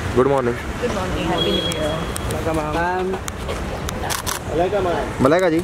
Good morning. Good morning, happy new year. Ma'am Malaika ji.